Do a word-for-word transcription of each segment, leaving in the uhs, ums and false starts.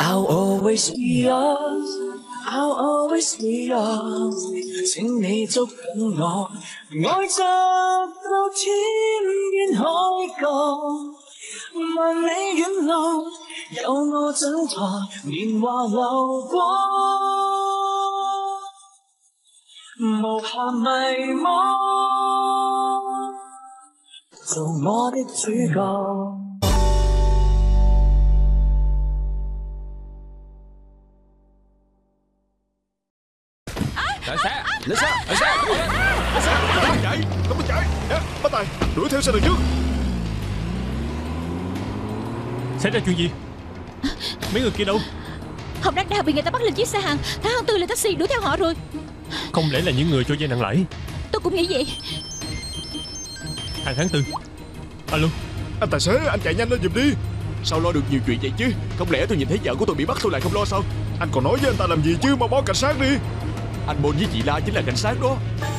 I'll always be yours, I'll always be yours。請你捉緊我，愛着到天邊海角，萬里遠路有我掌舵，年華流過，無限迷惘，做我的主角。 Lên xe, lên xe, lên xe, lên xe, không có chạy, không có chạy. Bắt tay, đuổi theo xe đằng trước. Xảy ra chuyện gì? Mấy người kia đâu? Hồng Đăng Đào bị người ta bắt lên chiếc xe hàng. Thám Hân Tư lên taxi đuổi theo họ rồi. Không lẽ là những người cho vay nặng lãi? Tôi cũng nghĩ vậy. Hàng tháng Tư. Alo. Anh tài xế, anh chạy nhanh lên giùm đi. Sao lo được nhiều chuyện vậy chứ? Không lẽ tôi nhìn thấy vợ của tôi bị bắt tôi lại không lo sao? Anh còn nói với anh ta làm gì chứ, mau báo cảnh sát đi. Anh Bôn với chị La chính là cảnh sát đó.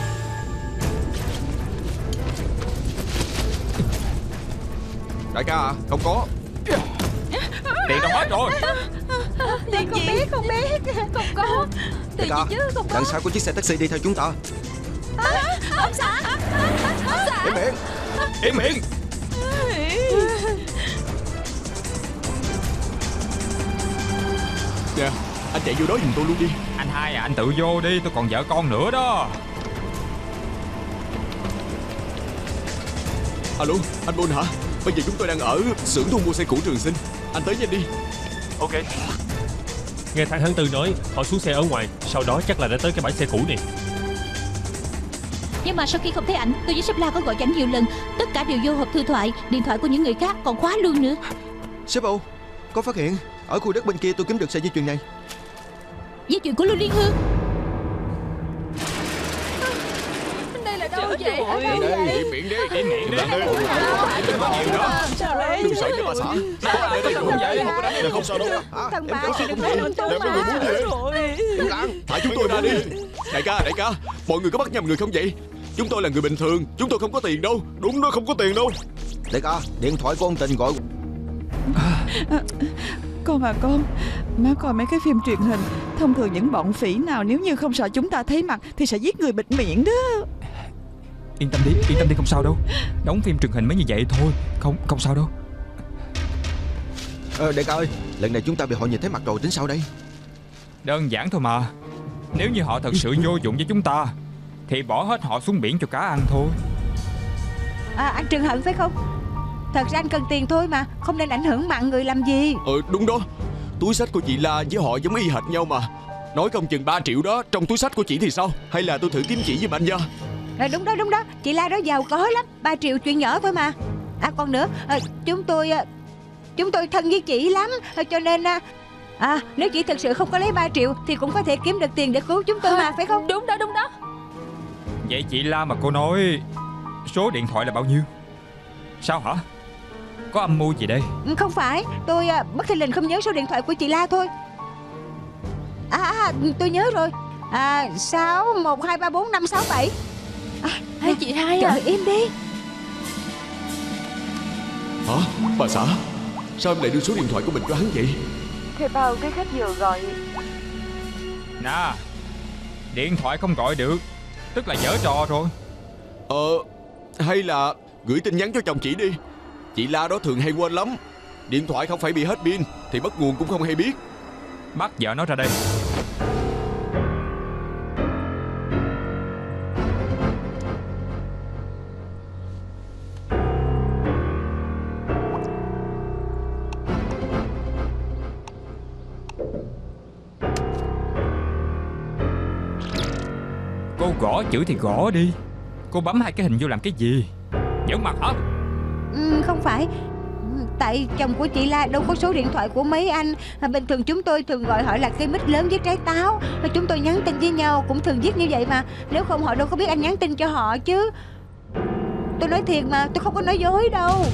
Đại ca à, không có. Tiền đâu hết rồi. Tiền không biết, không biết. Không có. Đại ca, chứ không có. Đằng sau có chiếc xe taxi đi theo chúng ta. À, ông xã, ông xã. Im miệng. Im miệng. Nè, anh chạy vô đó giùm tôi luôn đi. Anh hai à, anh tự vô đi, tôi còn vợ con nữa đó. Alo, anh Bôn hả? Bây giờ chúng tôi đang ở xưởng thu mua xe cũ Trường Sinh. Anh tới nhanh đi. Ok. Nghe thằng Tháng Tư nói họ xuống xe ở ngoài, sau đó chắc là đã tới cái bãi xe cũ này. Nhưng mà sau khi không thấy ảnh, tôi với sếp La có gọi cho ảnh nhiều lần. Tất cả đều vô hộp thư thoại, điện thoại của những người khác còn khóa luôn nữa. Sếp Âu, có phát hiện ở khu đất bên kia tôi kiếm được sợi dây chuyền này. Dây chuyền của Lưu Liên Hương. Đây là đâu vậy? Đi đi, im miệng đi, im miệng đi. Đừng có nhiều đó. Đừng sợ chứ bà xã. Đây đây không vậy, không có đánh em không sao đâu. Thằng ba chị đừng nói tôi Em có người muốn về rồi. Thả chúng tôi ra đi. Đại ca, đại ca, mọi người có bắt nhầm người không vậy? Chúng tôi là người bình thường, chúng tôi không có tiền đâu. Đúng đó, không có tiền đâu. Đại ca, điện thoại của ông Tình gọi. Con à con, má coi mấy cái phim truyền hình, thông thường những bọn phỉ nào nếu như không sợ chúng ta thấy mặt thì sẽ giết người bịt miệng đó. Yên tâm đi, yên tâm đi, không sao đâu. Đóng phim truyền hình mới như vậy thôi, không không sao đâu. Ờ, đại ca ơi, lần này chúng ta bị họ nhìn thấy mặt rồi, tính sao đây? Đơn giản thôi mà. Nếu như họ thật sự vô dụng với chúng ta thì bỏ hết họ xuống biển cho cá ăn thôi. À, anh Trừng Hận phải không? Thật ra anh cần tiền thôi mà, không nên ảnh hưởng mạng người làm gì. Ờ đúng đó. Túi xách của chị La với họ giống y hệt nhau mà. Nói không chừng ba triệu đó trong túi xách của chị thì sao? Hay là tôi thử kiếm chị giùm anh nha. À, đúng đó đúng đó, chị La đó giàu có lắm. Ba triệu chuyện nhỏ thôi mà. À còn nữa, à, chúng tôi Chúng tôi thân với chị lắm, cho nên à, nếu chị thật sự không có lấy ba triệu thì cũng có thể kiếm được tiền để cứu chúng tôi mà, phải không? Đúng đó đúng đó. Vậy chị La mà cô nói số điện thoại là bao nhiêu? Sao hả? Có âm mưu gì đây? Không phải, tôi à, bất thình lình không nhớ số điện thoại của chị La thôi. À, à tôi nhớ rồi. À sáu một hai ba bốn năm sáu bảy. À, Hai chị hai à? Trời im đi. Hả? Bà xã, sao em lại đưa số điện thoại của mình cho hắn vậy? Thì bao cái khách vừa gọi. Nè, điện thoại không gọi được tức là giở trò rồi. Ờ, hay là gửi tin nhắn cho chồng chị đi. Chị La đó thường hay quên lắm. Điện thoại không phải bị hết pin thì mất nguồn cũng không hay biết. Bắt vợ nó ra đây. Cô gõ chữ thì gõ đi. Cô bấm hai cái hình vô làm cái gì? Giỡn mặt hả? Ừ, không phải. Tại chồng của chị La đâu có số điện thoại của mấy anh. Bình thường chúng tôi thường gọi họ là cây mít lớn với trái táo. Chúng tôi nhắn tin với nhau cũng thường viết như vậy mà. Nếu không họ đâu có biết anh nhắn tin cho họ chứ. Tôi nói thiệt mà, tôi không có nói dối đâu.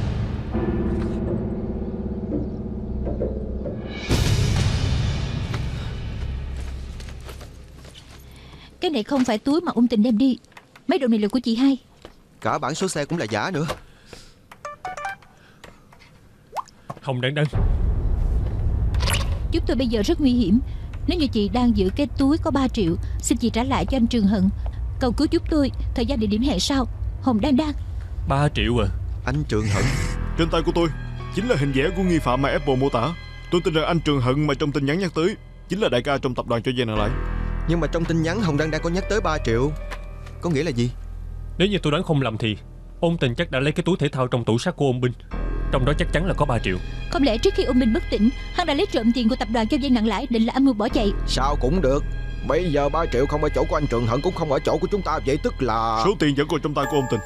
Cái này không phải túi mà ông Tình đem đi. Mấy đồ này là của chị hai. Cả bản số xe cũng là giả nữa. Hồng Đăng Đăng, tôi bây giờ rất nguy hiểm. Nếu như chị đang giữ cái túi có ba triệu, xin chị trả lại cho anh Trường Hận. Cầu cứu giúp tôi. Thời gian địa điểm hẹn sau. Hồng Đan Đan. Ba triệu à? Anh Trường Hận. Trên tay của tôi chính là hình vẽ của nghi phạm mà Apple mô tả. Tôi tin rằng anh Trường Hận mà trong tin nhắn nhắc tới chính là đại ca trong tập đoàn cho vay nặng lãi. Nhưng mà trong tin nhắn Hồng Đan Đan có nhắc tới ba triệu. Có nghĩa là gì? Nếu như tôi đoán không lầm thì Ôn Tình chắc đã lấy cái túi thể thao trong tủ sắt của Ôn Binh. Trong đó chắc chắn là có ba triệu. Không lẽ trước khi Ôn Binh bất tỉnh, hắn đã lấy trộm tiền của tập đoàn cho vay nặng lãi, định là âm mưu bỏ chạy? Sao cũng được. Bây giờ ba triệu không ở chỗ của anh Trường Hận, cũng không ở chỗ của chúng ta. Vậy tức là số tiền vẫn còn trong tay của Ôn Tình.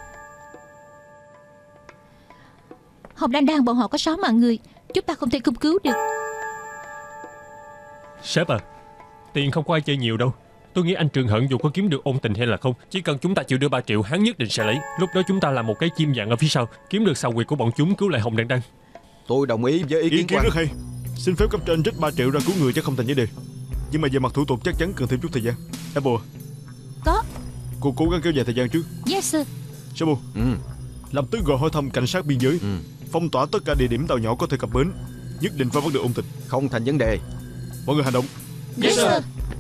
Hồng Đan Đan bọn họ có sáu mạng người, chúng ta không thể cung cứu được. Sếp à, tiền không có ai chơi nhiều đâu. Tôi nghĩ anh Trường Hận dù có kiếm được Ôn Tình hay là không, chỉ cần chúng ta chịu đưa ba triệu, hắn nhất định sẽ lấy. Lúc đó chúng ta làm một cái chim vàng ở phía sau, kiếm được xào quyệt của bọn chúng, cứu lại Hồng Đan Đan. Tôi đồng ý với ý, ý kiến kiến của rất hay. Xin phép cấp trên trích ba triệu ra cứu người chắc không thành vấn đề. Nhưng mà về mặt thủ tục chắc chắn cần thêm chút thời gian. Apple, Có. cô cố gắng kéo dài thời gian trước. Yes sir. Samu, ừ. lập tức gọi hỏi thăm cảnh sát biên giới, ừ. phong tỏa tất cả địa điểm tàu nhỏ có thể cập bến. Nhất định phải bắt được Ôn Tình. Không thành vấn đề. Mọi người hành động. Yes sir.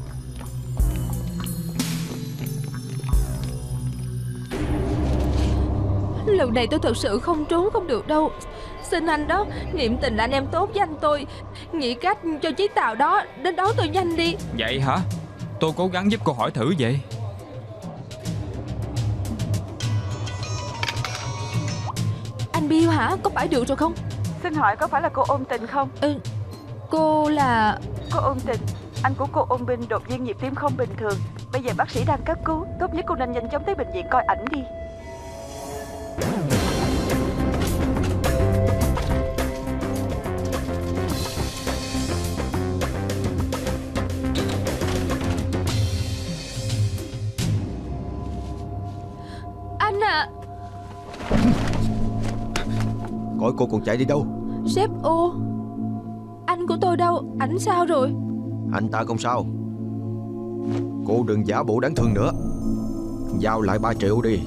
Lần này tôi thật sự không trốn không được đâu. Xin anh đó, niệm tình là anh em tốt với anh tôi, nghĩ cách cho chiếc tàu đó đến đón tôi nhanh đi. Vậy hả? Tôi cố gắng giúp cô hỏi thử vậy. Anh Bill hả? Có phải được rồi không? Xin hỏi có phải là cô Ôn Tình không? Ừ. Cô là... Cô Ôn Tình, anh của cô Ôn Binh đột nhiên nhịp tim không bình thường. Bây giờ bác sĩ đang cấp cứu. Tốt nhất cô nên nhanh chóng tới bệnh viện coi ảnh đi. Anh à. Gọi cô còn chạy đi đâu? Sếp ô, anh của tôi đâu? Ảnh sao rồi? Anh ta không sao. Cô đừng giả bộ đáng thương nữa. Giao lại ba triệu đi.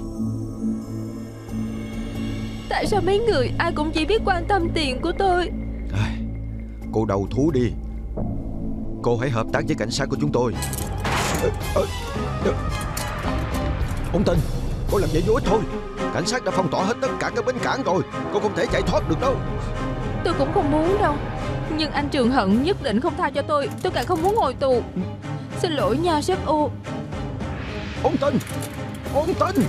Tại sao mấy người ai cũng chỉ biết quan tâm tiền của tôi? Cô đầu thú đi. Cô hãy hợp tác với cảnh sát của chúng tôi. Ôn Tình, cô làm vậy vô ích thôi. Cảnh sát đã phong tỏa hết tất cả các bến cảng rồi. Cô không thể chạy thoát được đâu. Tôi cũng không muốn đâu. Nhưng anh Trường Hận nhất định không tha cho tôi. Tôi càng không muốn ngồi tù. Xin lỗi nha sếp ô. Ôn Tình, Ôn Tình.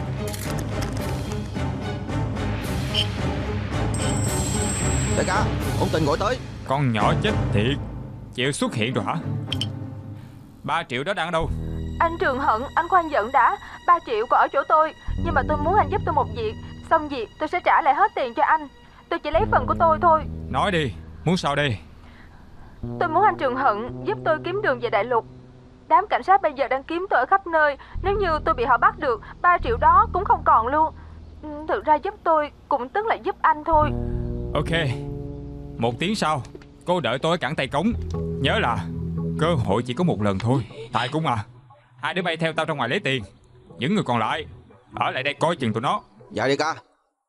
Đại ca, Ôn Tình gọi tới. Con nhỏ chết thiệt, chịu xuất hiện rồi hả? Ba triệu đó đang ở đâu? Anh Trường Hận, anh khoan giận đã. Ba triệu còn ở chỗ tôi. Nhưng mà tôi muốn anh giúp tôi một việc. Xong việc tôi sẽ trả lại hết tiền cho anh. Tôi chỉ lấy phần của tôi thôi. Nói đi, muốn sao đây? Tôi muốn anh Trường Hận giúp tôi kiếm đường về đại lục. Đám cảnh sát bây giờ đang kiếm tôi ở khắp nơi. Nếu như tôi bị họ bắt được, ba triệu đó cũng không còn luôn. Thực ra giúp tôi cũng tức là giúp anh thôi. Ok, một tiếng sau cô đợi tôi ở cảng Tây Cống. Nhớ là cơ hội chỉ có một lần thôi. Tại cung à, hai đứa bay theo tao ra ngoài lấy tiền. Những người còn lại ở lại đây coi chừng tụi nó. Dạ đi ca.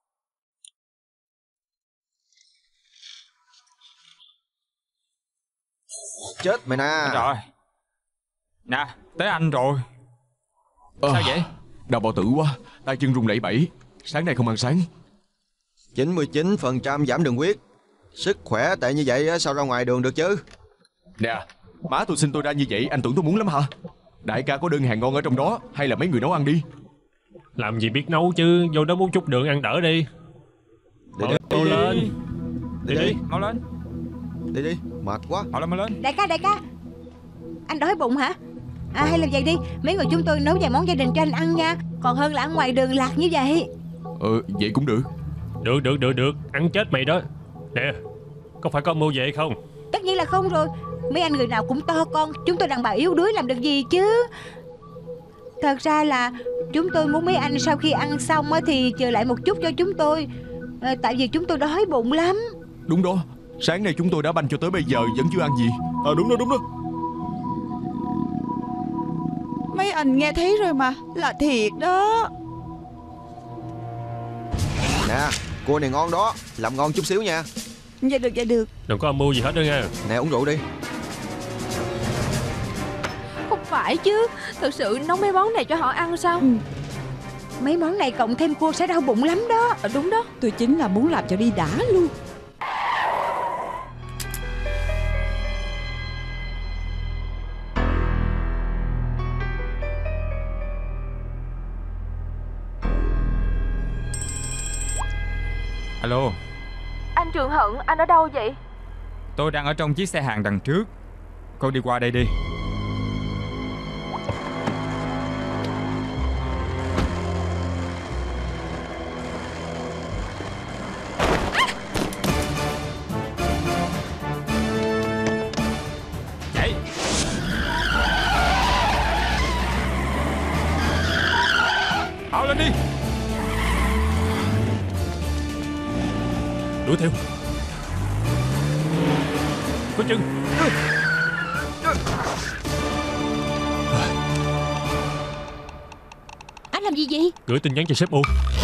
Chết mày nè. Rồi nè, tới anh rồi. à, Sao vậy? Đau bao tử quá, tay chân run lẩy bẩy. Sáng nay không ăn sáng. chín mươi chín phần trăm giảm đường huyết. Sức khỏe tệ như vậy sao ra ngoài đường được chứ? Nè, má tôi xin tôi ra như vậy, anh tưởng tôi muốn lắm hả? Đại ca có đơn hàng ngon ở trong đó, hay là mấy người nấu ăn đi? Làm gì biết nấu chứ, vô đó muốn chút đường ăn đỡ đi. Đi Đi, đi. đi lên. Đi Đi đi. đi, mau lên. Đi đi, mệt quá. Mau lên, mau lên. Đại ca, đại ca, anh đói bụng hả? À hay làm vậy đi, mấy người chúng tôi nấu vài món gia đình cho anh ăn nha. Còn hơn là ăn ngoài đường lạc như vậy. Ờ, vậy cũng được. Được, được, được, được. Ăn chết mày đó. Nè, có phải có âm mưu vậy không? Tất nhiên là không rồi. Mấy anh người nào cũng to con. Chúng tôi đàn bà yếu đuối làm được gì chứ. Thật ra là chúng tôi muốn mấy anh sau khi ăn xong thì chờ lại một chút cho chúng tôi. à, Tại vì chúng tôi đói bụng lắm. Đúng đó, sáng nay chúng tôi đã banh cho tới bây giờ vẫn chưa ăn gì. À đúng đó, đúng đó. Mấy anh nghe thấy rồi mà, là thiệt đó. Nè, cua này ngon đó, làm ngon chút xíu nha. Dạ được, dạ được. Đừng có âm mưu gì hết đó nha. Nè uống rượu đi. Không phải chứ, thực sự nấu mấy món này cho họ ăn sao? Ừ. Mấy món này cộng thêm cua sẽ đau bụng lắm đó. À, đúng đó. Tôi chính là muốn làm cho đi đã luôn. Alo. Anh Trường Hận, anh ở đâu vậy? Tôi đang ở trong chiếc xe hàng đằng trước. Cô đi qua đây đi. Chạy. Ao lên đi. Đuổi theo. Có chừng. Anh làm gì vậy? Gửi tin nhắn cho sếp ô.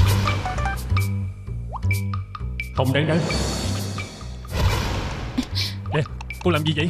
Không đáng đáng. Nè, cô làm gì vậy?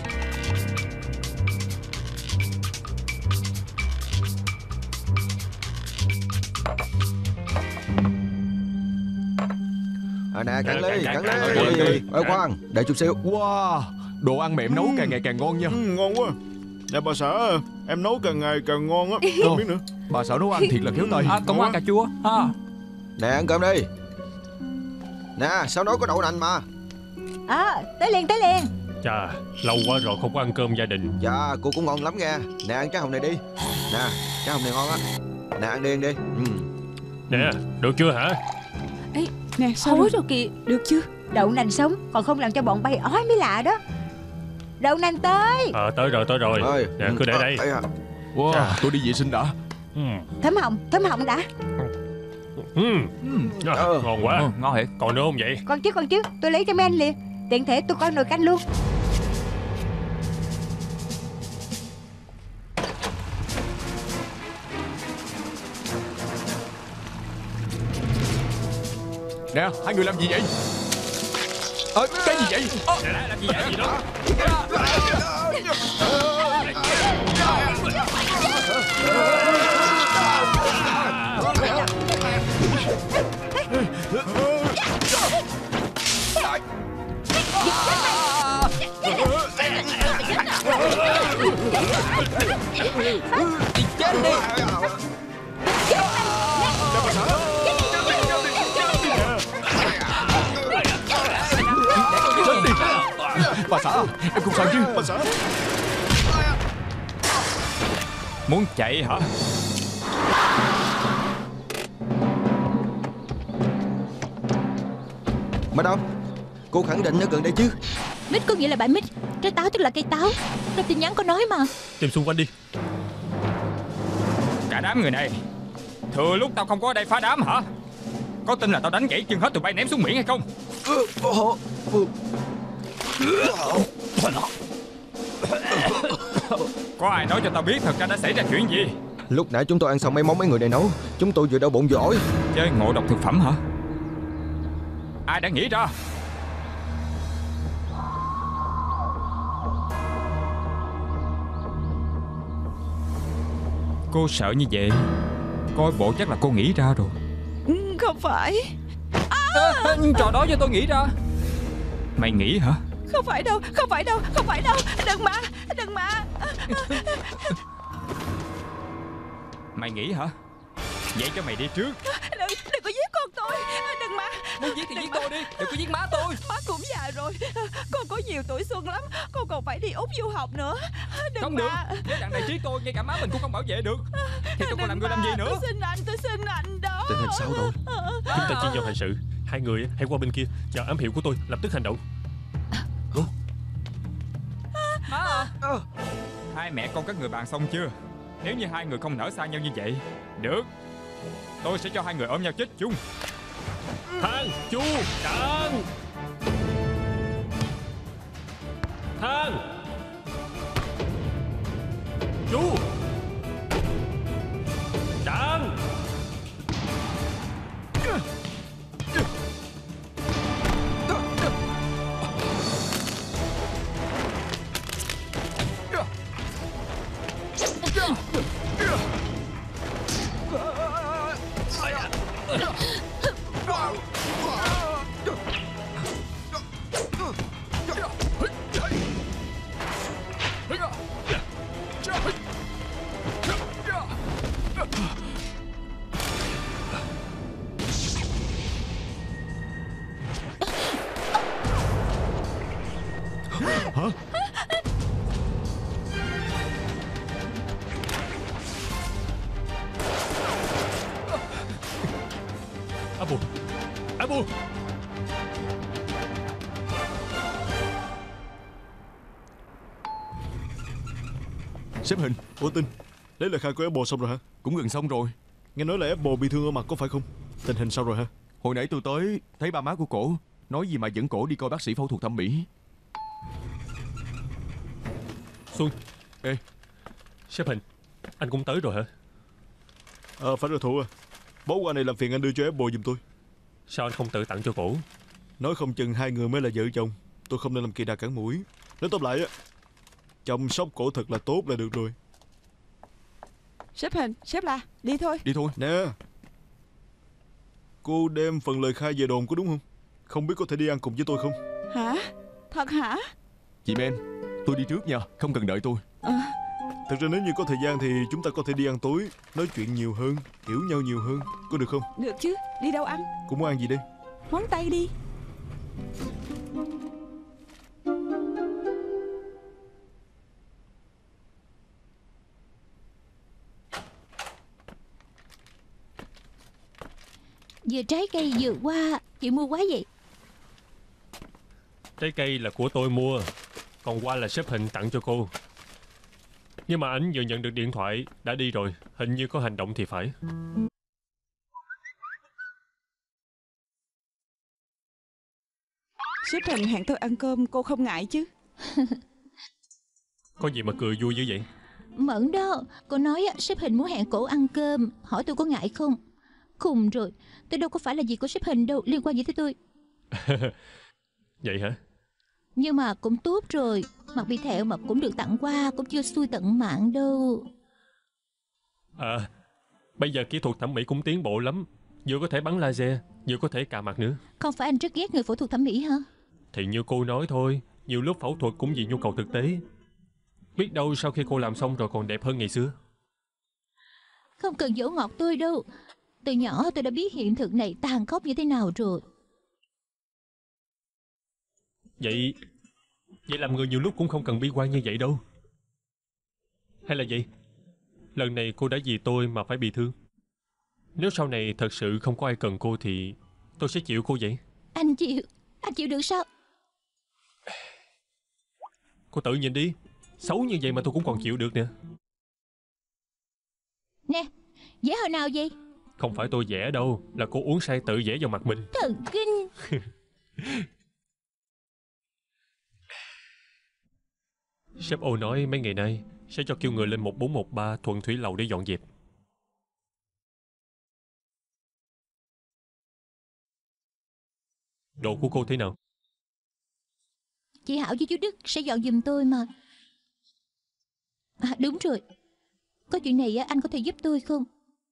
À nè, cạn ly, cạn cạn ly. ly. Ê khoan, đợi chút xíu. Wow, đồ ăn mẹ em nấu càng ngày càng ngon nha. Ừ, ngon quá. Nè bà xã, em nấu càng ngày càng ngon á. Không biết nữa. Bà xã nấu ăn thiệt là khéo tay. À, còn ăn cà chua à. Nè ăn cơm đi. Nè, sao nói có đậu nành mà. À, tới liền tới liền. Chà, lâu quá rồi không có ăn cơm gia đình. Dạ, cô cũng ngon lắm nha. Nè ăn trái hồng này đi. Nè, trái hồng này ngon á. Nè ăn đi ăn đi. Ừ. Nè, được chưa hả? Ê, nè sao Hối rồi? rồi kìa. Được chưa? Đậu nành sống còn không làm cho bọn bay ói mới lạ đó. Đậu nành tới. Ờ, tới rồi, tới rồi. Ơi, Nè, cứ để đây. à. Wow, Chà. tôi đi vệ sinh đã. Ừ. Thấm họng, thấm họng đã. Ừ. À, Ờ. ngon quá. Ừ, ngon thiệt. Còn nữa không vậy? Con chứ con chứ, tôi lấy cho mấy anh liền. Tiện thể tôi coi nồi canh luôn. Nè, hai người làm gì vậy? Ờ, cái gì vậy? Ờ, Nè, làm gì vậy? Gì đó? Chết đi. bà xã, em không sao chứ? Bà xã. Muốn chạy hả? Mà đâu? Cô khẳng định nó gần đây chứ? Mít có nghĩa là bãi mít, trái táo tức là cây táo. Trong tin nhắn có nói mà. Tìm xung quanh đi. Cả đám người này, thừa lúc tao không có ở đây phá đám hả? Có tin là tao đánh gãy chân hết tụi bay ném xuống biển hay không? Có ai nói cho tao biết thật ra đã xảy ra chuyện gì? Lúc nãy chúng tôi ăn xong mấy món mấy người này nấu, chúng tôi vừa đau bụng vừa ói. Chơi ngộ độc thực phẩm hả? Ai đã nghĩ ra? Cô sợ như vậy, coi bộ chắc là cô nghĩ ra rồi. Ừ, không phải. À, trò đó cho tôi nghĩ ra. Mày nghĩ hả? Không phải đâu, không phải đâu, không phải đâu. Đừng mà, đừng mà. Mày nghĩ hả? Vậy cho mày đi trước. Đừng, đừng có giết con tôi. Đừng mà. Muốn giết thì Đừng giết mà. tôi đi, đừng có giết má tôi. Má cũng già rồi. Con có nhiều tuổi xuân lắm. Con còn phải đi Úc du học nữa. Đừng Không mà. được, nếu đằng này trí tôi, ngay cả má mình cũng không bảo vệ được. Thì tôi còn làm người làm gì nữa? Tôi xin anh, tôi xin anh đó. Tình hình sao rồi? Chúng ta chia nhau hành sự. Hai người hãy qua bên kia, chờ ám hiệu của tôi, lập tức hành động. Má à, hai mẹ con các người bàn xong chưa? Nếu như hai người không nở xa nhau như vậy, được, tôi sẽ cho hai người ôm nhau chết chung. Thang, Chu, Đặng. Thang, Chu, Đặng. Apple. Sếp Hình. Ủa Tinh, lấy lời khai của Apple xong rồi hả? Cũng gần xong rồi. Nghe nói là Apple bị thương ở mặt có phải không? Tình hình sao rồi hả? Hồi nãy tôi tới thấy ba má của cổ, nói gì mà dẫn cổ đi coi bác sĩ phẫu thuật thẩm mỹ. Xuân. Ê, sếp Hình, anh cũng tới rồi hả? Ờ, phải rồi Thụ à. Bố qua này làm phiền anh đưa cho Apple giùm tôi. Sao anh không tự tặng cho cổ? Nói không chừng hai người mới là vợ chồng. Tôi không nên làm kỳ đà cản mũi. Nói tóm lại á, chăm sóc cổ thật là tốt là được rồi. Sếp Hình, sếp La, đi thôi. Đi thôi. Nè, cô đem phần lời khai về đồn có đúng không? Không biết có thể đi ăn cùng với tôi không? Hả? Thật hả? Chị Ben, tôi đi trước nha, không cần đợi tôi. À. Thật ra nếu như có thời gian thì chúng ta có thể đi ăn tối, nói chuyện nhiều hơn, hiểu nhau nhiều hơn. Có được không? Được chứ, đi đâu ăn? Cô muốn ăn gì đây? Món Tây đi. Vừa trái cây vừa hoa. Chị mua quá vậy? Trái cây là của tôi mua, còn hoa là sếp Hình tặng cho cô. Nhưng mà anh vừa nhận được điện thoại, đã đi rồi. Hình như có hành động thì phải. Sếp Hình hẹn tôi ăn cơm, cô không ngại chứ? Có gì mà cười vui dữ vậy? Mẫn đó. Cô nói sếp Hình muốn hẹn cổ ăn cơm, hỏi tôi có ngại không. Khùng rồi, tôi đâu có phải là gì của sếp Hình đâu, liên quan gì tới tôi. Vậy hả? Nhưng mà cũng tốt rồi. Mặt bị thẹo mà cũng được tặng quà, cũng chưa xui tận mạng đâu. À, bây giờ kỹ thuật thẩm mỹ cũng tiến bộ lắm. Vừa có thể bắn laser, vừa có thể cà mặt nữa. Không phải anh rất ghét người phẫu thuật thẩm mỹ hả? Thì như cô nói thôi, nhiều lúc phẫu thuật cũng vì nhu cầu thực tế. Biết đâu sau khi cô làm xong rồi còn đẹp hơn ngày xưa. Không cần dỗ ngọt tôi đâu. Từ nhỏ tôi đã biết hiện thực này tàn khốc như thế nào rồi. Vậy Vậy làm người nhiều lúc cũng không cần bi quan như vậy đâu. Hay là vậy? Lần này cô đã vì tôi mà phải bị thương. Nếu sau này thật sự không có ai cần cô thì tôi sẽ chịu cô vậy. Anh chịu? Anh chịu được sao? Cô tự nhìn đi, xấu như vậy mà tôi cũng còn chịu được nè. Nè, vẽ hồi nào vậy? Không phải tôi vẽ đâu, là cô uống say tự vẽ vào mặt mình. Thần kinh. Sếp ô nói mấy ngày nay sẽ cho kêu người lên một bốn một ba Thuận Thủy Lầu để dọn dẹp. Đồ của cô thế nào? Chị Hảo với chú Đức sẽ dọn giùm tôi mà. À, đúng rồi. Có chuyện này anh có thể giúp tôi không?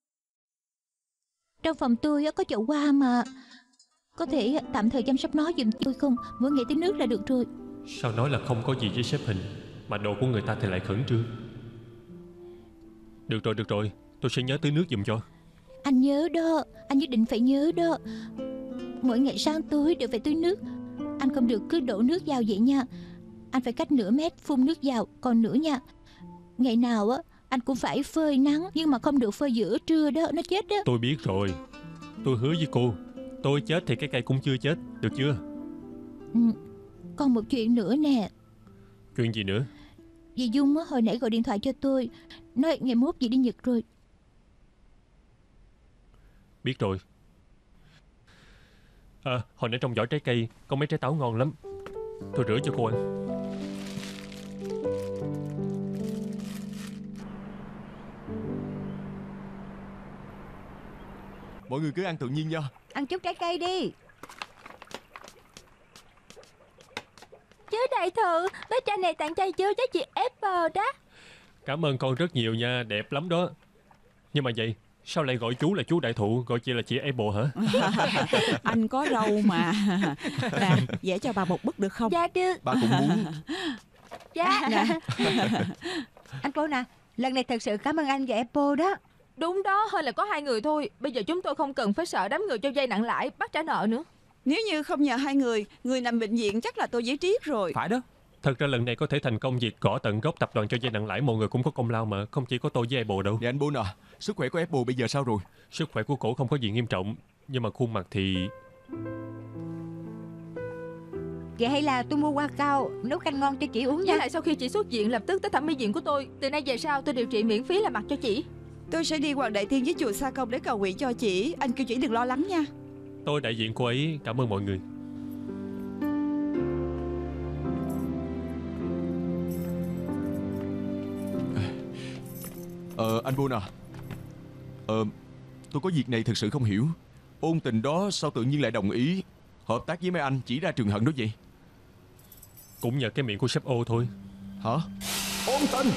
Trong phòng tôi có chậu hoa mà. Có thể tạm thời chăm sóc nó giùm tôi không? Mỗi ngày tưới nước là được rồi. Sao nói là không có gì với sếp Hình, mà đồ của người ta thì lại khẩn trương. Được rồi, được rồi, tôi sẽ nhớ tưới nước giùm cho. Anh nhớ đó, anh nhất định phải nhớ đó. Mỗi ngày sáng tối đều phải tưới nước. Anh không được cứ đổ nước vào vậy nha. Anh phải cách nửa mét phun nước vào. Còn nữa nha, ngày nào á anh cũng phải phơi nắng, nhưng mà không được phơi giữa trưa đó, nó chết đó. Tôi biết rồi. Tôi hứa với cô, tôi chết thì cái cây cũng chưa chết, được chưa? Ừ. Còn một chuyện nữa nè. Chuyện gì nữa? Dì Dung á, hồi nãy gọi điện thoại cho tôi, nói ngày mốt dì đi Nhật rồi. Biết rồi. À, hồi nãy trong giỏ trái cây có mấy trái táo ngon lắm. Tôi rửa cho cô ăn. Mọi người cứ ăn tự nhiên nha. Ăn chút trái cây đi. Chứ đại thự, bé trai này tặng chai chưa cho chị Apple đó. Cảm ơn con rất nhiều nha, đẹp lắm đó. Nhưng mà vậy, sao lại gọi chú là chú đại thụ, gọi chị là chị Apple hả? Anh có râu mà. Nè, vẽ cho bà một bức được không? Dạ được. Bà cũng muốn. Dạ. Anh cô nè, lần này thật sự cảm ơn anh và Apple đó. Đúng đó, hơi là có hai người thôi. Bây giờ chúng tôi không cần phải sợ đám người cho vay nặng lãi bắt trả nợ nữa. Nếu như không nhờ hai người, người nằm bệnh viện chắc là tôi giấy triết rồi. Phải đó. Thật ra lần này có thể thành công việc gõ tận gốc tập đoàn cho vay nặng lãi, mọi người cũng có công lao mà, không chỉ có tôi với Apple đâu. Nè anh Bôn à, sức khỏe của Apple bây giờ sao rồi? Sức khỏe của cổ không có gì nghiêm trọng, nhưng mà khuôn mặt thì Vậy hay là tôi mua hoa cao nấu canh ngon cho chị uống nha. Với lại sau khi chị xuất viện lập tức tới thẩm mỹ viện của tôi. Từ nay về sau tôi điều trị miễn phí là mặt cho chị. Tôi sẽ đi Hoàng Đại Thiên với chùa Sa Công để cầu nguyện cho chị. Anh kêu chị đừng lo lắng nha. Tôi đại diện cô ấy cảm ơn mọi người. Ờ anh Buôn à, Ờ tôi có việc này thực sự không hiểu. Ôn Tình đó sao tự nhiên lại đồng ý hợp tác với mấy anh chỉ ra Trường Hận đó vậy? Cũng nhờ cái miệng của sếp ô thôi. Hả? Ôn Tình!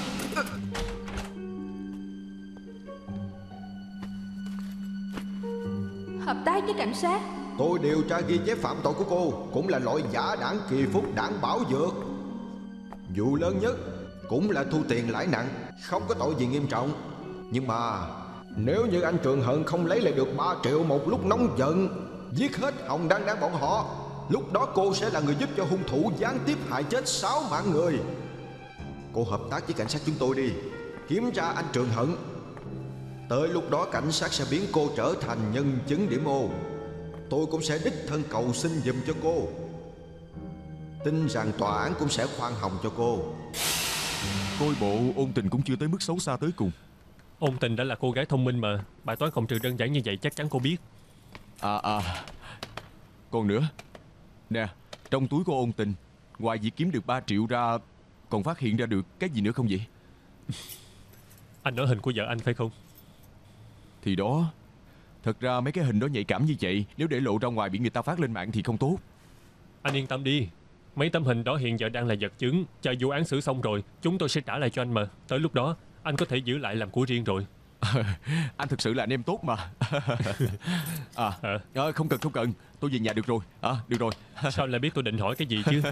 Hợp tác với cảnh sát. Tôi điều tra ghi chép phạm tội của cô cũng là loại giả đảng kỳ phúc đảng bảo dược. Vụ lớn nhất cũng là thu tiền lãi nặng, không có tội gì nghiêm trọng. Nhưng mà nếu như anh Trường Hận không lấy lại được ba triệu một lúc nóng giận, giết hết Hồng Đăng Đăng bọn họ, lúc đó cô sẽ là người giúp cho hung thủ gián tiếp hại chết sáu mạng người. Cô hợp tác với cảnh sát chúng tôi đi, kiểm tra anh Trường Hận. Tới lúc đó cảnh sát sẽ biến cô trở thành nhân chứng điểm ô. Tôi cũng sẽ đích thân cầu xin giùm cho cô. Tin rằng tòa án cũng sẽ khoan hồng cho cô. Coi bộ Ôn Tình cũng chưa tới mức xấu xa tới cùng. Ôn Tình đã là cô gái thông minh mà. Bài toán cộng trừ đơn giản như vậy chắc chắn cô biết. À à Còn nữa nè, trong túi của Ôn Tình ngoài việc kiếm được ba triệu ra, còn phát hiện ra được cái gì nữa không vậy? Anh nói hình của vợ anh phải không? Thì đó, thật ra mấy cái hình đó nhạy cảm như vậy, nếu để lộ ra ngoài bị người ta phát lên mạng thì không tốt. Anh yên tâm đi, mấy tấm hình đó hiện giờ đang là vật chứng. Chờ vụ án xử xong rồi chúng tôi sẽ trả lại cho anh mà. Tới lúc đó anh có thể giữ lại làm của riêng rồi. Anh thực sự là anh em tốt mà. À, à không cần không cần, tôi về nhà được rồi. À được rồi. Sao lại biết tôi định hỏi cái gì chứ?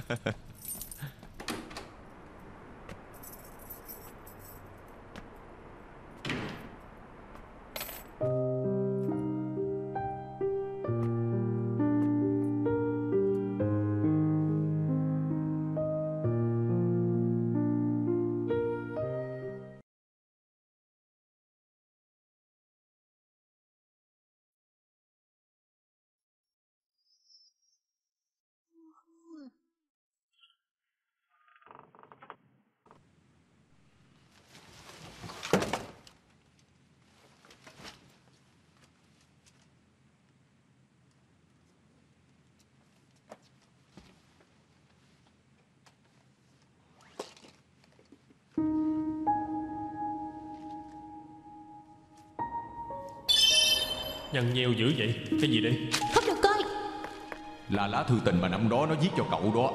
Nhăn nheo dữ vậy, cái gì đây? Không được coi. Là lá thư tình mà năm đó nó viết cho cậu đó.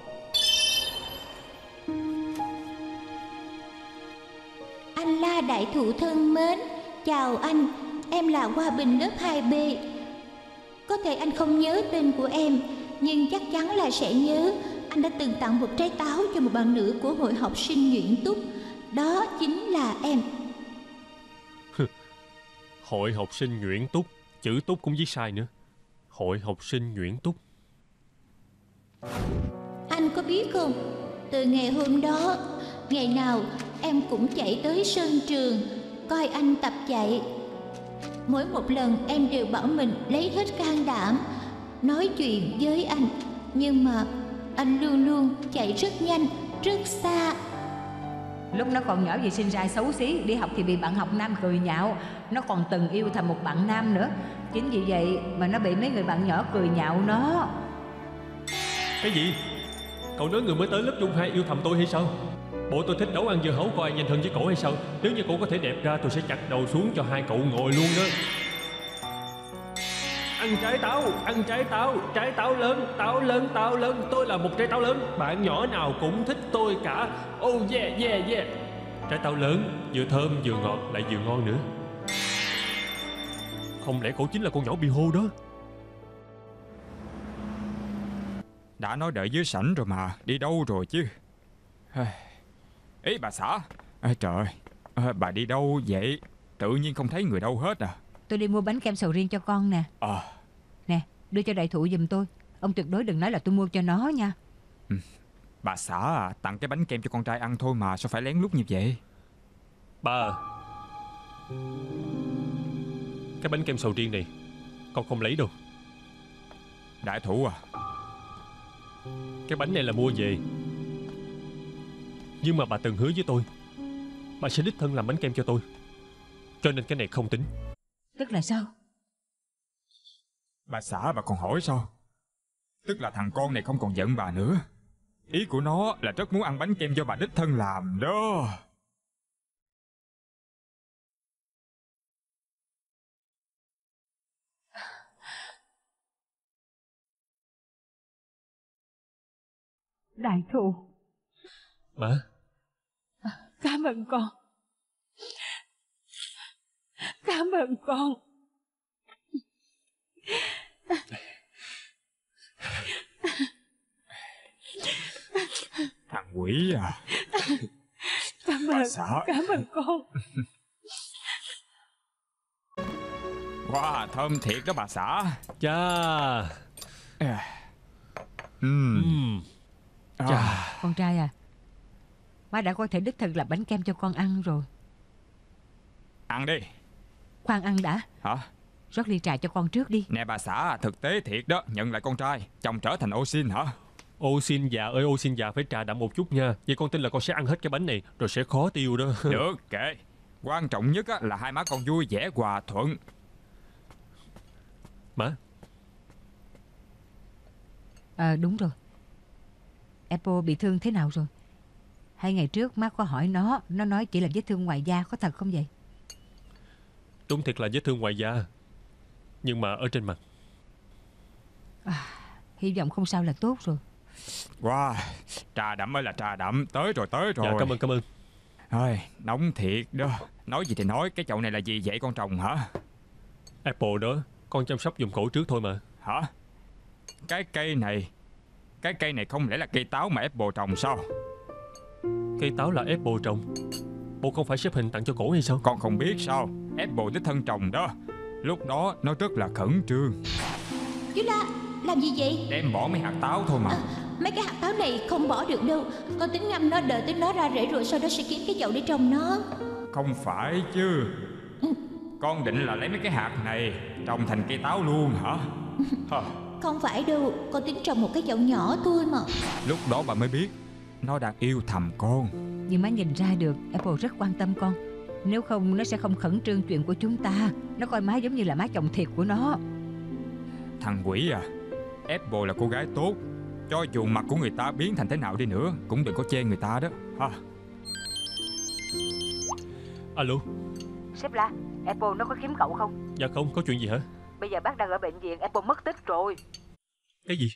Anh La đại thụ thân mến, chào anh. Em là Hoa Bình lớp hai B. Có thể anh không nhớ tên của em, nhưng chắc chắn là sẽ nhớ. Anh đã từng tặng một trái táo cho một bạn nữ của hội học sinh Nguyễn Túc. Đó chính là em. Hội học sinh Nguyễn Túc. Chữ Túc cũng viết sai nữa. Hội học sinh Nguyễn Túc. Anh có biết không, từ ngày hôm đó, ngày nào em cũng chạy tới sân trường coi anh tập chạy. Mỗi một lần em đều bảo mình lấy hết can đảm nói chuyện với anh, nhưng mà anh luôn luôn chạy rất nhanh, rất xa. Lúc nó còn nhỏ vì sinh ra xấu xí, đi học thì bị bạn học nam cười nhạo. Nó còn từng yêu thầm một bạn nam nữa. Chính vì vậy mà nó bị mấy người bạn nhỏ cười nhạo nó. Cái gì? Cậu nói người mới tới lớp trung hai yêu thầm tôi hay sao? Bộ tôi thích đấu ăn dưa hấu, coi ai nhanh hơn với cổ hay sao? Nếu như cổ có thể đẹp ra tôi sẽ chặt đầu xuống cho hai cậu ngồi luôn đó. Ăn trái táo, ăn trái táo, trái táo lớn, táo lớn, táo lớn. Tôi là một trái táo lớn, bạn nhỏ nào cũng thích tôi cả. Oh yeah, yeah, yeah. Trái táo lớn, vừa thơm, vừa ngọt, lại vừa ngon nữa. Không lẽ cổ chính là con nhỏ bị hô đó? Đã nói đợi dưới sảnh rồi mà, đi đâu rồi chứ? Ý bà xã. À, trời, à, bà đi đâu vậy? Tự nhiên không thấy người đâu hết à? Tôi đi mua bánh kem sầu riêng cho con nè. À. Nè, đưa cho đại thụ giùm tôi. Ông tuyệt đối đừng nói là tôi mua cho nó nha. Ừ. Bà xã à, tặng cái bánh kem cho con trai ăn thôi mà, sao phải lén lút như vậy? Ba, cái bánh kem sầu riêng này con không lấy đâu. Đại thủ à, cái bánh này là mua về, nhưng mà bà từng hứa với tôi bà sẽ đích thân làm bánh kem cho tôi, cho nên cái này không tính. Tức là sao? Bà xã bà còn hỏi sao? Tức là thằng con này không còn giận bà nữa. Ý của nó là rất muốn ăn bánh kem do bà đích thân làm đó. Đại thù. Má. Cảm ơn con. Cảm ơn con. Thằng quỷ à. Cảm ơn, cảm ơn con. Wow, thơm thiệt đó bà xã. Chà. Uhm. Uhm. Chà. À. Con trai à, má đã có thể đích thân làm bánh kem cho con ăn rồi. Ăn đi. Khoan ăn đã. Hả? Rót ly trà cho con trước đi. Nè bà xã, thực tế thiệt đó, nhận lại con trai, chồng trở thành ô xin hả? Ô xin già ơi, ô xin già phải trà đậm một chút nha. Vậy con tin là con sẽ ăn hết cái bánh này, rồi sẽ khó tiêu đó. Được, kệ. Quan trọng nhất là hai má con vui vẻ hòa thuận. Má. À đúng rồi, Apple bị thương thế nào rồi? Hai ngày trước má có hỏi nó, nó nói chỉ là vết thương ngoài da, có thật không vậy? Đúng thiệt là vết thương ngoài da, nhưng mà ở trên mặt. À, hy vọng không sao là tốt rồi. Wow, trà đậm ơi là trà đậm, tới rồi tới rồi. Dạ cảm ơn cảm ơn. Ôi, nóng thiệt đó. Nói gì thì nói, cái chậu này là gì vậy con trồng hả? Apple đó, con chăm sóc giùm cổ trước thôi mà. Hả? Cái cây này, cái cây này không lẽ là cây táo mà Apple trồng sao? Cây táo là Apple trồng, bộ không phải xếp hình tặng cho cổ hay sao? Con không biết sao, Apple đích thân trồng đó. Lúc đó nó rất là khẩn trương. Chú La, làm gì vậy? Đem bỏ mấy hạt táo thôi mà. À, mấy cái hạt táo này không bỏ được đâu. Con tính ngâm nó đợi tới nó ra rễ rồi sau đó sẽ kiếm cái chậu để trồng nó. Không phải chứ. Ừ. Con định là lấy mấy cái hạt này trồng thành cây táo luôn hả? Không phải đâu, con tính trồng một cái chậu nhỏ thôi mà. Lúc đó bà mới biết nó đang yêu thầm con. Nhưng má nhìn ra được Apple rất quan tâm con. Nếu không nó sẽ không khẩn trương chuyện của chúng ta. Nó coi má giống như là má chồng thiệt của nó. Thằng quỷ à, Apple là cô gái tốt. Cho dù mặt của người ta biến thành thế nào đi nữa cũng đừng có chê người ta đó ha. Alo. Sếp La, Apple nó có kiếm cậu không? Dạ không, có chuyện gì hả? Bây giờ bác đang ở bệnh viện, Apple mất tích rồi. Cái gì?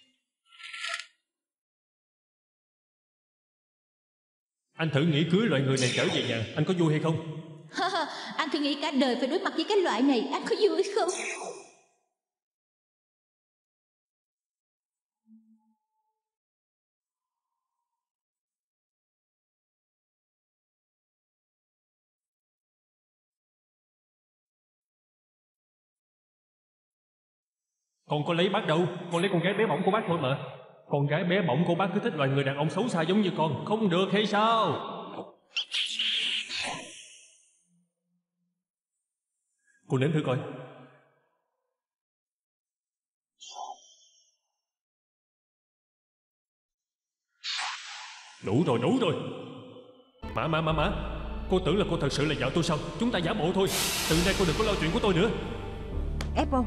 Anh thử nghĩ cưới loại người này trở về nhà, anh có vui hay không? Anh thử nghĩ cả đời phải đối mặt với cái loại này, anh có vui không? Con có lấy bác đâu, con lấy con gái bé bỏng của bác thôi mà. Con gái bé bỏng của bác cứ thích loại người đàn ông xấu xa giống như con, không được hay sao? Cô nếm thử coi. Đủ rồi, đủ rồi. Mã, mã, mã, mã. Cô tưởng là cô thật sự là vợ tôi sao? Chúng ta giả bộ thôi. Từ nay cô đừng có lo chuyện của tôi nữa. Apple,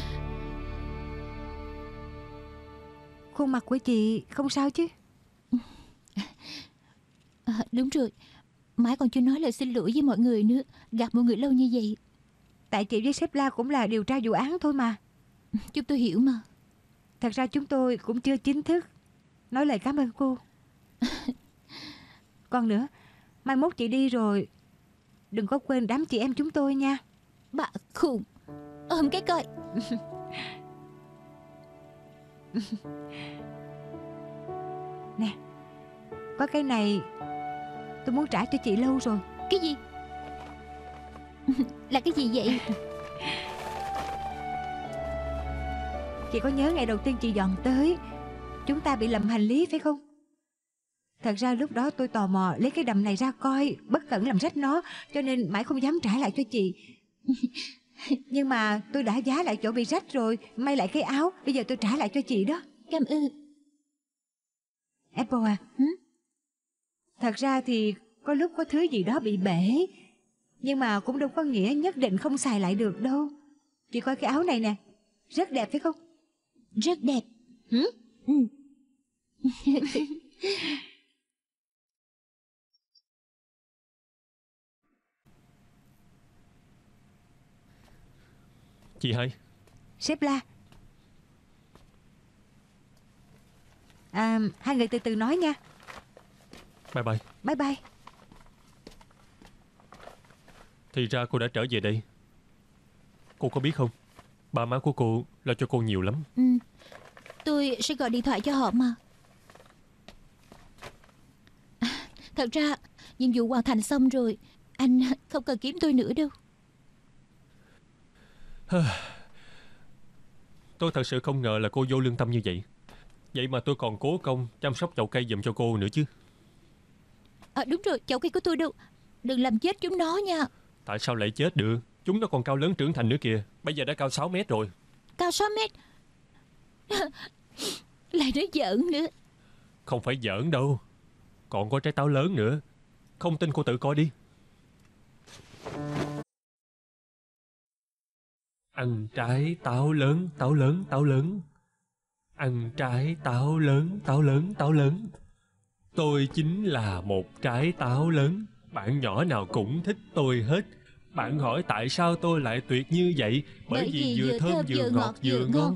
khuôn mặt của chị không sao chứ? À, đúng rồi, mãi còn chưa nói lời xin lỗi với mọi người nữa. Gặp mọi người lâu như vậy. Tại chị với sếp La cũng là điều tra vụ án thôi mà. Chúng tôi hiểu mà. Thật ra chúng tôi cũng chưa chính thức nói lời cảm ơn cô. Còn nữa, mai mốt chị đi rồi đừng có quên đám chị em chúng tôi nha. Bà khùng, ôm cái coi. Nè, có cái này tôi muốn trả cho chị lâu rồi. Cái gì? Là cái gì vậy? Chị có nhớ ngày đầu tiên chị dọn tới chúng ta bị lầm hành lý phải không? Thật ra lúc đó tôi tò mò lấy cái đầm này ra coi, bất cẩn làm rách nó, cho nên mãi không dám trả lại cho chị. Nhưng mà tôi đã vá lại chỗ bị rách rồi, may lại cái áo, bây giờ tôi trả lại cho chị đó. Cảm ơn. Apple à, hử? Thật ra thì có lúc có thứ gì đó bị bể, nhưng mà cũng đâu có nghĩa nhất định không xài lại được đâu. Chị coi cái áo này nè, rất đẹp phải không? Rất đẹp. Hử? Ừ. Chị hai. Sếp La. À, hai người từ từ nói nha. Bye bye. Bye bye. Thì ra cô đã trở về đây. Cô có biết không, ba má của cô lo cho cô nhiều lắm. Ừ. Tôi sẽ gọi điện thoại cho họ mà. Thật ra nhiệm vụ hoàn thành xong rồi, anh không cần kiếm tôi nữa đâu. Tôi thật sự không ngờ là cô vô lương tâm như vậy. Vậy mà tôi còn cố công chăm sóc chậu cây giùm cho cô nữa chứ. À, đúng rồi, chậu cây của tôi đâu. Đừng làm chết chúng nó nha. Tại sao lại chết được? Chúng nó còn cao lớn trưởng thành nữa kìa. Bây giờ đã cao sáu mét rồi. Cao sáu mét? Lại nói giỡn nữa. Không phải giỡn đâu. Còn có trái táo lớn nữa. Không tin cô tự coi đi. Ăn trái táo lớn, táo lớn, táo lớn. Ăn trái táo lớn, táo lớn, táo lớn. Tôi chính là một trái táo lớn. Bạn nhỏ nào cũng thích tôi hết. Bạn hỏi tại sao tôi lại tuyệt như vậy? Bởi, Bởi vì vừa thơm, thơm vừa ngọt vừa ngon. ngon.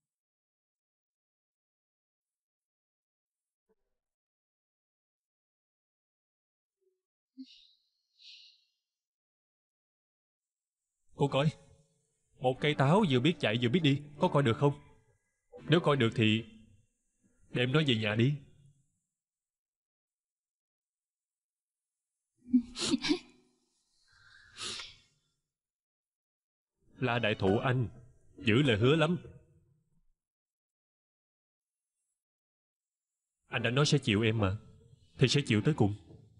Cô coi, một cây táo vừa biết chạy vừa biết đi, có coi được không? Nếu coi được thì đem nó về nhà đi. La đại thụ anh giữ lời hứa lắm. Anh đã nói sẽ chịu em mà, thì sẽ chịu tới cùng.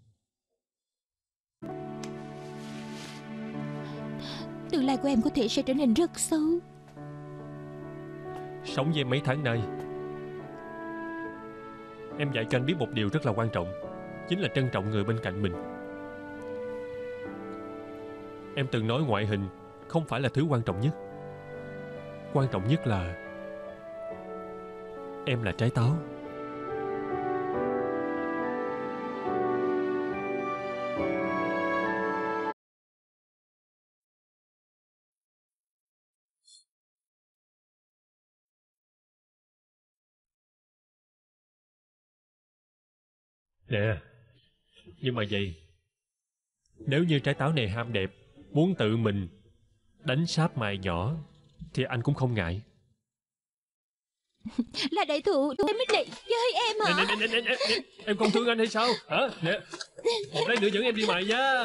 Tương lai của em có thể sẽ trở nên rất xấu. Sống với em mấy tháng nay, em dạy cho anh biết một điều rất là quan trọng, chính là trân trọng người bên cạnh mình. Em từng nói ngoại hình không phải là thứ quan trọng nhất. Quan trọng nhất là em là trái táo. Nè, nhưng mà vậy, nếu như trái táo này ham đẹp, muốn tự mình đánh sáp mài nhỏ, thì anh cũng không ngại. Là đại thụ, em mới lại chơi em hả? Nè, nè, nè, nè, nè, nè. Em không thương anh hay sao? Hả? Nè, một lát nữa dẫn em đi mài nha.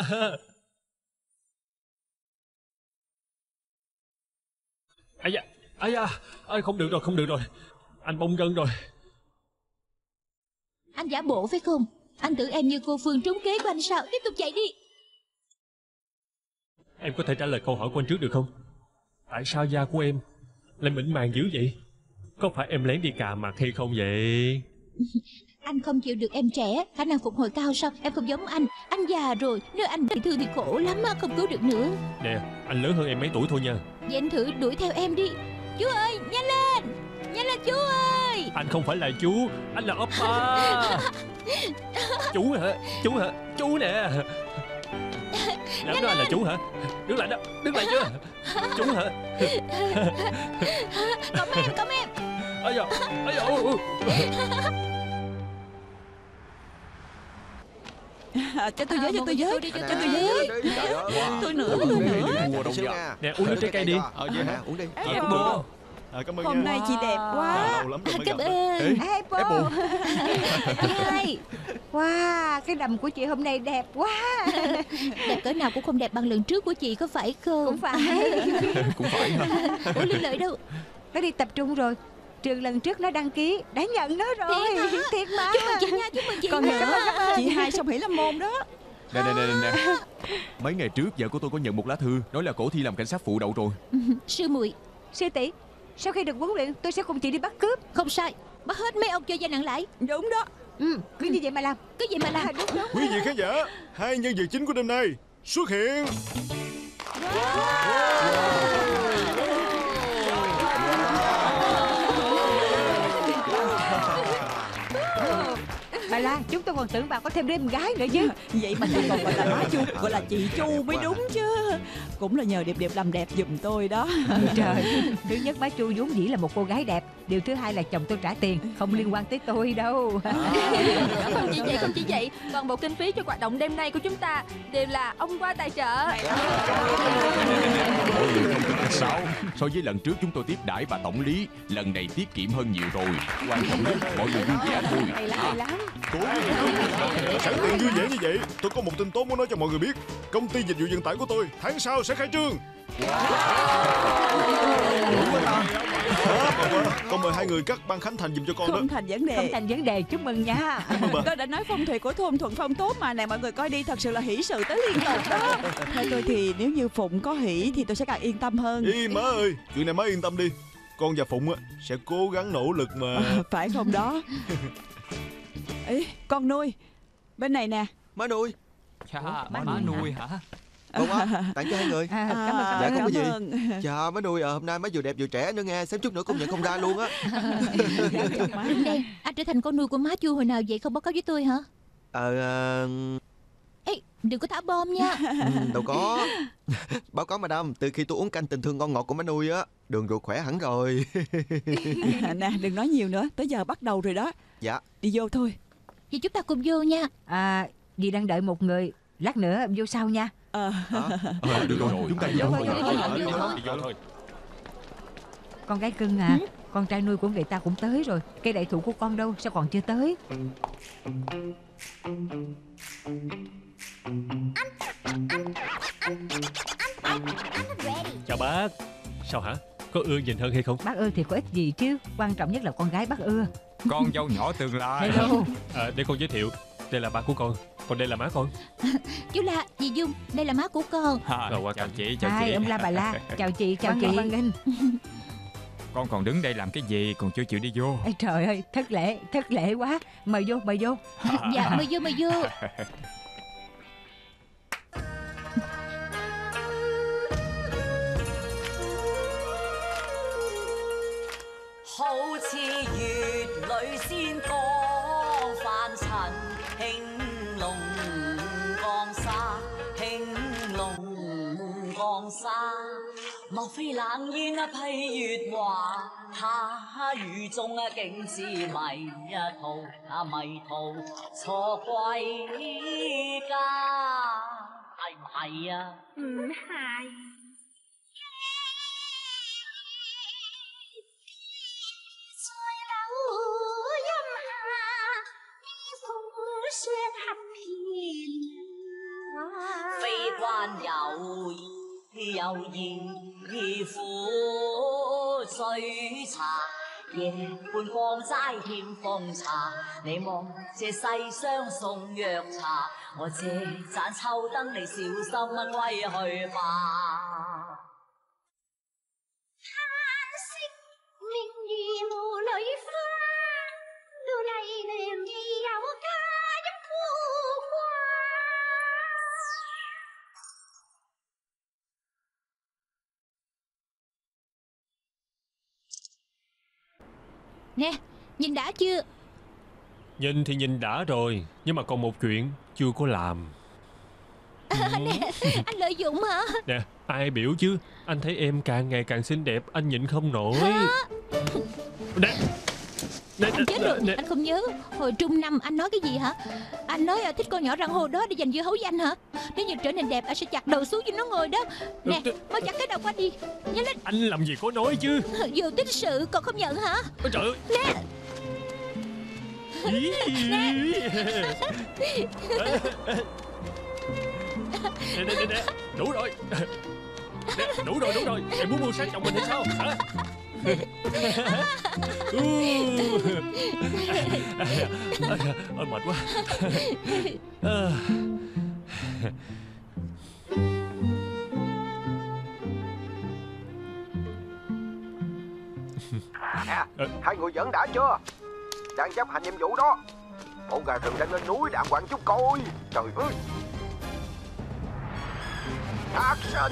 Ây da, ây da, ây, không được rồi, không được rồi. Anh bong gân rồi. Anh giả bộ phải không? Anh tưởng em như cô Phương trúng kế của anh sao? Tiếp tục chạy đi. Em có thể trả lời câu hỏi của anh trước được không? Tại sao da của em lại mịn màng dữ vậy? Có phải em lén đi cà mặt hay không vậy? Anh không chịu được em trẻ, khả năng phục hồi cao sao? Em không giống anh. Anh già rồi, nếu anh bị thương thì khổ lắm, không cứu được nữa. Nè, anh lớn hơn em mấy tuổi thôi nha. Vậy anh thử đuổi theo em đi. Chú ơi, nhanh lên, nhanh lên chú ơi. Anh không phải là chú, anh là oppa. Chú hả? Chú hả? Chú nè. Dám nói anh là chú hả? Đứng lại đó, đứng lại chưa? Chú hả? Cõng em, cõng em. Ây da, ây da. À, cho tôi với, cho tôi với, cho tôi với. Tôi nữa, tôi nữa. Nè, uống nước trái cây đi. Ờ, vậy hả? Uống đi. Ờ, cũng được. À, cảm ơn Hôm nha. nay chị đẹp quá. Lâu lắm rồi mới Cảm gặp. ơn. Apple. Hai. Wow, cái đầm của chị hôm nay đẹp quá. Đẹp cỡ nào cũng không đẹp bằng lần trước của chị, có phải không? Cũng phải. Cũng phải hả? Ủa Lương Lợi đâu? Nó đi tập trung rồi. Trường lần trước nó đăng ký, đã nhận nó rồi. Thiệt hả? Thiệt mà. Chúc mừng chị nha, chúc mừng chị Còn nha. nữa, chị hai song hỷ lâm môn đó. Nè nè nè nè mấy ngày trước vợ của tôi có nhận một lá thư nói là cổ Thi làm cảnh sát phụ đậu rồi. Sư muội. Sư tỷ, sau khi được huấn luyện tôi sẽ cùng chị đi bắt cướp. Không sai, bắt hết mấy ông chơi danh nặng lãi. Đúng đó. Ừ, cứ như vậy mà làm. Cứ vậy mà làm. Đúng đúng. Quý vị khán giả, hai nhân vật chính của đêm nay xuất hiện. Bà La, chúng tôi còn tưởng bà có thêm đứa em gái nữa chứ. Vậy mà tôi còn gọi là má Chu, gọi là chị Chu mới đúng chứ. Cũng là nhờ Điệp Điệp làm đẹp giùm tôi đó. Trời, thứ nhất má Chu vốn dĩ là một cô gái đẹp. Điều thứ hai là chồng tôi trả tiền, không liên quan tới tôi đâu. Không chỉ vậy, không chỉ vậy, toàn bộ kinh phí cho hoạt động đêm nay của chúng ta đều là ông qua tài trợ. Mọi người không cần sao. So với lần trước chúng tôi tiếp đãi bà tổng lý, lần này tiết kiệm hơn nhiều rồi. Quan trọng nhất mọi người vui vẻ thôi. Hay lắm, hay lắm. Sẵn tiện vui vẻ như vậy, tôi có một tin tốt muốn nói cho mọi người biết. Công ty dịch vụ vận tải của tôi tháng sau sẽ khai trương. Con mời hai người cắt băng khánh thành giùm cho con đó. Không thành vấn đề. Không thành vấn đề, chúc mừng nha. Tôi đã nói phong thủy của thôn Thuận Phong tốt mà. Này mọi người coi đi, thật sự là hỷ sự tới liên tục đó. Theo tôi thì nếu như Phụng có hỷ thì tôi sẽ càng yên tâm hơn. Ý má ơi, chuyện này má yên tâm đi. Con và Phụng sẽ cố gắng nỗ lực mà. À, phải không đó. Ý, con nuôi bên này nè. Má nuôi. Chà, má má, nuôi nuôi hả? hả? Ngon quá, tặng cho hai người. À, cảm ơn, cảm Dạ ơn. không có gì. ơn. Chà má nuôi, à, hôm nay má vừa đẹp vừa trẻ nữa nghe. Xém chút nữa cũng nhận không ra luôn á. Đừng đen, anh trở thành con nuôi của má Chu hồi nào vậy, không báo cáo với tôi hả? Ờ à, Ê, đừng có thả bom nha. ừ, đâu có. Báo cáo madam, từ khi tôi uống canh tình thương ngon ngọt của má nuôi á, đường ruột khỏe hẳn rồi. Nè, đừng nói nhiều nữa, tới giờ bắt đầu rồi đó. Dạ. Đi vô thôi. Vậy chúng ta cùng vô nha. À, dì đang đợi một người. Lát nữa vô sau nha. Ờ. Ờ, được rồi, chúng ta Vô, vào. vô, vô, vô, vô, vô. Đi vô thôi. Con gái cưng à, con trai nuôi của người ta cũng tới rồi. Cây đại thụ của con đâu, sao còn chưa tới? Chào bác. Sao hả? Có ưa nhìn hơn hay không? Bác ưa thì có ích gì chứ. Quan trọng nhất là con gái bác ưa. Con dâu nhỏ tương lai. Hello. À, để con giới thiệu. Đây là ba của con, còn đây là má con. Chú La, dì Dung, đây là má của con. À, Rồi, qua chào cạnh. chị, chào Hai chị. ông La bà La. Chào chị, chào Văn chị. nghênh, văn nghênh. Con còn đứng đây làm cái gì, còn chưa chịu đi vô. Ê, trời ơi, thất lễ, thất lễ quá. Mời vô, mời vô. Dạ, mời vô, mời vô. 好似月裏仙光泛塵，興隆江沙，興隆江沙。莫非冷煙啊披月華，他雨中啊竟是迷途啊迷途錯歸家，係唔係啊？唔係。 非關有意有意苦水茶，夜半放齋欠奉茶。你望這世上送藥茶，我這盞秋燈你小心歸去吧。嘆息明如霧裏花，到麗娘已有家一孤寡。 Nè, nhìn đã chưa? Nhìn thì nhìn đã rồi, nhưng mà còn một chuyện chưa có làm. À, nè, anh lợi dụng hả? Nè, ai biểu chứ? Anh thấy em càng ngày càng xinh đẹp, anh nhịn không nổi. Nè, nè, Anh chết nè, rồi, nè. anh không nhớ hồi trung năm anh nói cái gì hả? Anh nói à, thích con nhỏ răng hồ đó để dành dưa hấu danh hả? Nếu như trở nên đẹp anh sẽ chặt đầu xuống cho nó ngồi đó. Nè, mau chặt cái đầu của anh đi, nhanh lên. Anh làm gì có nói chứ? Dù tích sự còn không nhận hả? Ôi trời ơi. Nè. Ý. Nè, nè, nè, nè, đủ rồi. Nè, đủ rồi, đủ rồi. Em muốn mua sang chồng mình hay sao? Hả? Ôi, mệt quá. Nè, hai người dẫn đã chưa? Đang chấp hành nhiệm vụ đó. Bọn gà rừng đang lên núi đàng hoàng chút coi. Trời ơi. Action.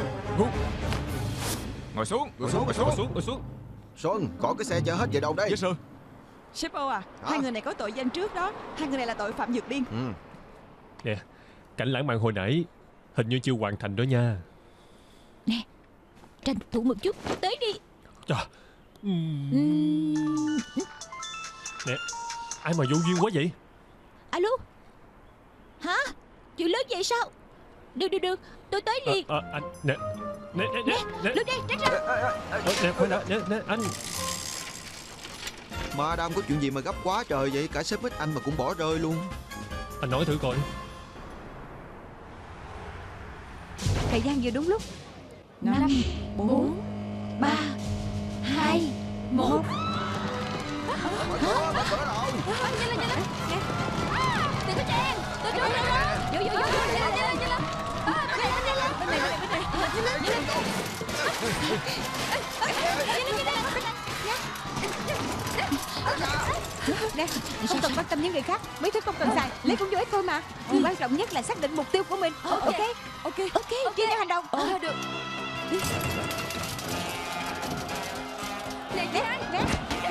Ngồi xuống, ngồi xuống, ngồi xuống, ngồi xuống, ngồi xuống. Xuân, có cái xe chở hết về đâu đây? Yes sir. Sếp Âu à, hai người này có tội danh trước đó. Hai người này là tội phạm vượt biên. Ừ. Nè, cảnh lãng mạn hồi nãy hình như chưa hoàn thành đó nha. Nè, tranh thủ một chút, tới đi. Trời. Uhm. Nè, ai mà vô duyên quá vậy? Alo. Hả? Chuyện lớn vậy sao? Được, được, được, tôi tới liền. À, à, anh, nè, nè, nè, nè, nè. Lùi đây, tránh ra. Ờ, nè, khoan đã, nè, nè, anh. Madam có chuyện gì mà gấp quá trời vậy? Cả sếp Mít Anh mà cũng bỏ rơi luôn. Anh nói thử coi. Thời gian vừa đúng lúc. Năm, bốn, ba, hai, một. Mở cửa, mở cửa rồi. Nhanh lên, nhanh lên. Đừng có chen, tôi trốn rồi đó. Vô, vô, vô, nhanh lên, nhanh lên, nhanh lên. Nhanh lên, bên này, bên này, bên này. Nhanh lên, nhanh lên. Nè, không cần quan tâm những người khác. Mấy thứ không cần xài, lấy cũng vô ích thôi mà. Quan trọng nhất là xác định mục tiêu của mình. Ok, Ok, ok, chia nhau hành động. Ờ, được. Nè, nè, nè.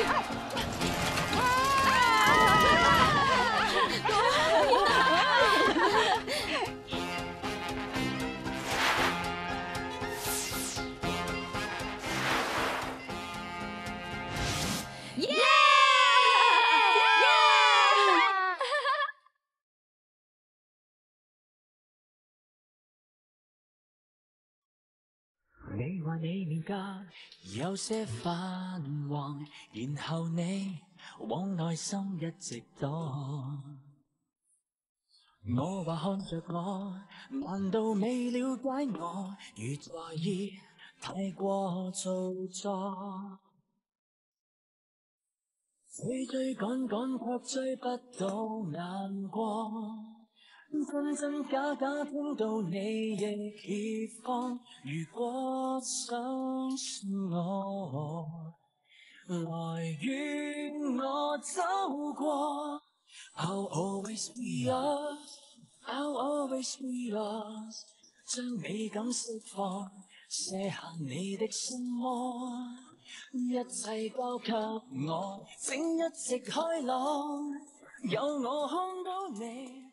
你話你面頰有些泛黃，然後你往內心一直躲。我話看着我，難道未了解我？如在意太過做作，追追趕趕卻追不到眼光。真真假假聽到你亦怯慌，如果相信我，來與我走過。I'll always be yours, I'll always be yours， 將美感釋放，卸下你的心魔，一切交給我，請一直開朗，有我看到你。